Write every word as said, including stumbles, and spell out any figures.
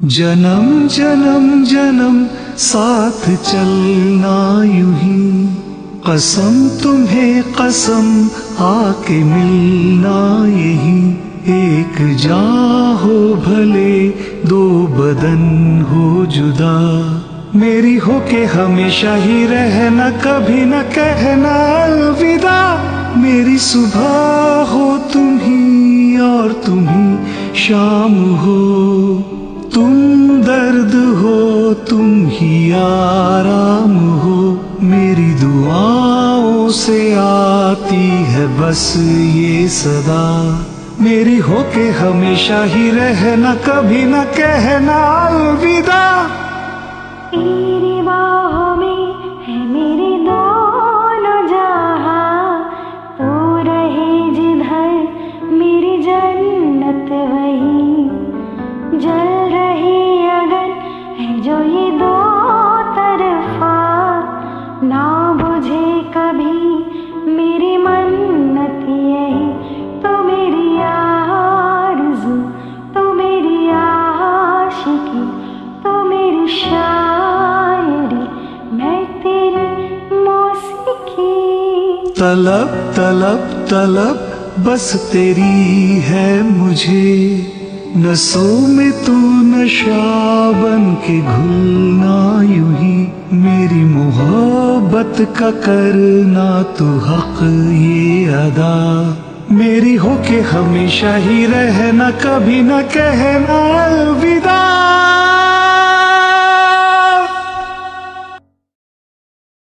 जन्म जन्म जन्म साथ चलना यूं ही, कसम तुम्हें कसम आके मिलना यही। एक जान हो भले दो बदन हो जुदा, मेरी हो के हमेशा ही रहना, कभी न कहना अलविदा। मेरी सुबह हो तुम ही और तुम ही शाम हो, तुम दर्द हो तुम ही आराम हो। मेरी दुआओं से आती है बस ये सदा, मेरी हो के हमेशा ही रहना, कभी न कहना अलविदा। तेरी बाहों में है मेरे दोनों जहां, तू रहे जिधर मेरी जन्नत वही। जल रही अगर है जो ये दो तरफा, ना बुझे कभी मेरी मन्नत यही। तो मेरी आरज़ू, तो मेरी आशिकी, तो मेरी शायरी, मैं तेरी मौसीकी। तलब तलब तलब बस तेरी है मुझे, नसों में तू नशा बन के घुलना यूं ही। मेरी मोहब्बत का करना तू हक ये अदा, मेरी हो के हमेशा ही रहना, कभी न कहना अलविदा।